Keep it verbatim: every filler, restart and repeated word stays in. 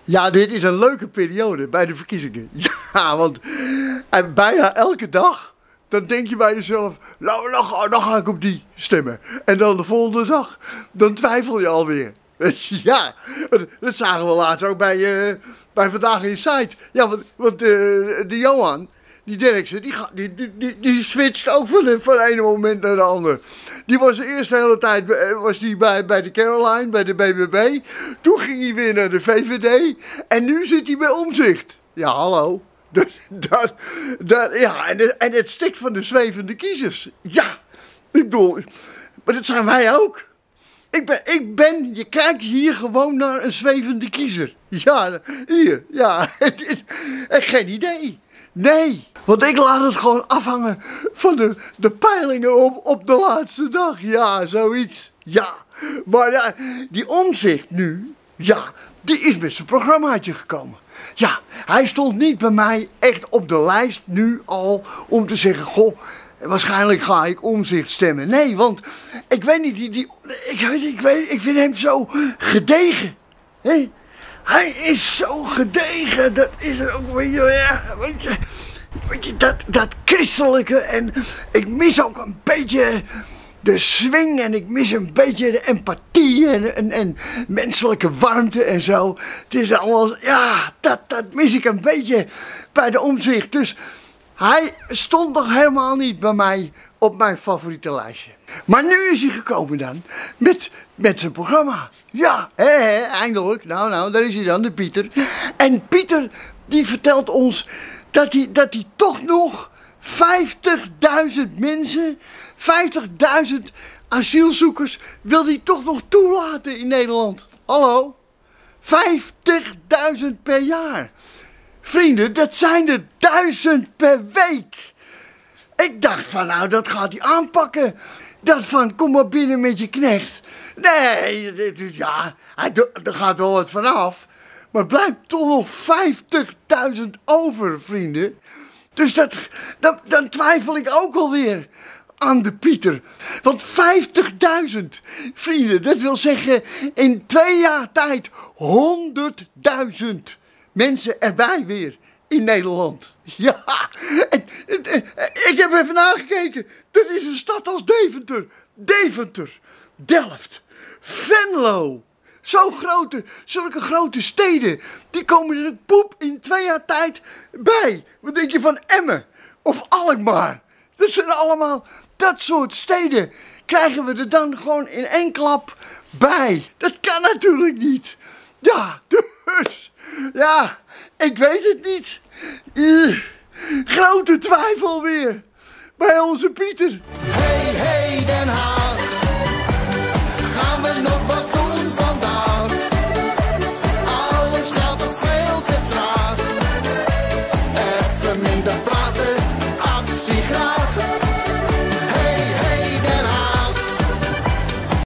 Ja, dit is een leuke periode bij de verkiezingen. Ja, want en bijna elke dag, dan denk je bij jezelf, nou, dan ga, dan ga ik op die stemmen. En dan de volgende dag, dan twijfel je alweer. Ja, dat zagen we laatst ook bij, uh, bij Vandaag in Site. Ja, want, want uh, de Johan, die Derksen, die, die, die, die, die switcht ook van het van ene moment naar de ander. Die was de eerste hele tijd was die bij, bij de Caroline, bij de B B B. Toen ging hij weer naar de V V D. En nu zit hij bij Omtzigt. Ja, hallo. Dat, dat, dat, ja, en, en het stikt van de zwevende kiezers. Ja, ik bedoel, maar dat zijn wij ook. Ik ben, ik ben, je kijkt hier gewoon naar een zwevende kiezer. Ja, hier, ja, het, het, het, geen idee. Nee, want ik laat het gewoon afhangen van de, de peilingen op, op de laatste dag. Ja, zoiets. Ja, maar ja, die Omtzigt nu, ja, die is met zijn programmaatje gekomen. Ja, hij stond niet bij mij echt op de lijst nu al om te zeggen, goh, waarschijnlijk ga ik Omtzigt stemmen. Nee, want ik weet niet, die, die, ik, weet, ik, weet, ik vind hem zo gedegen. Hè? Hij is zo gedegen, dat is er ook, weet je, ja, weet je, weet je dat, dat christelijke. En ik mis ook een beetje de swing en ik mis een beetje de empathie en, en, en menselijke warmte en zo. Het is allemaal, ja, dat, dat mis ik een beetje bij de Omtzigt. Dus hij stond nog helemaal niet bij mij op mijn favoriete lijstje. Maar nu is hij gekomen dan met, met zijn programma. Ja, hè, hè, eindelijk. Nou, nou, daar is hij dan, de Pieter. En Pieter, die vertelt ons dat hij, dat hij toch nog vijftigduizend mensen, vijftigduizend asielzoekers wil hij toch nog toelaten in Nederland. Hallo? vijftigduizend per jaar. Vrienden, dat zijn er duizend per week. Ik dacht van, nou, dat gaat hij aanpakken. Dat van, kom maar binnen met je knecht. Nee, ja, er gaat wel wat vanaf. Maar het blijft toch nog vijftigduizend over, vrienden. Dus dat, dan, dan twijfel ik ook alweer aan de Pieter. Want vijftigduizend, vrienden, dat wil zeggen in twee jaar tijd honderdduizend mensen erbij weer in Nederland. Ja, en, en, en, ik heb even nagekeken. Dat is een stad als Deventer, Deventer, Delft, Venlo. Zo grote, zulke grote steden, die komen er poep in twee jaar tijd bij. Wat denk je van Emmen of Alkmaar? Dat zijn allemaal dat soort steden. Krijgen we er dan gewoon in één klap bij? Dat kan natuurlijk niet. Ja, dus, ja, ik weet het niet. Uh, grote twijfel weer bij onze Pieter. Hey, hey Den Haag, gaan we nog wat doen vandaag? Alles gaat nog veel te traag. Even minder praten, actie graag.